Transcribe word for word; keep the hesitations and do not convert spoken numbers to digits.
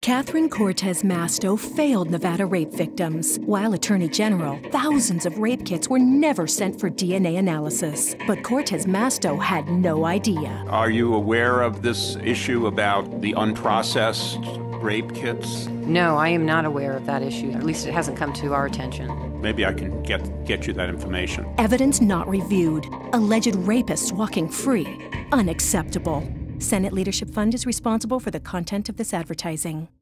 Catherine Cortez Masto failed Nevada rape victims. While Attorney General, thousands of rape kits were never sent for D N A analysis. But Cortez Masto had no idea. Are you aware of this issue about the unprocessed rape kits? No, I am not aware of that issue. At least it hasn't come to our attention. Maybe I can get, get you that information. Evidence not reviewed. Alleged rapists walking free. Unacceptable. Senate Leadership Fund is responsible for the content of this advertising.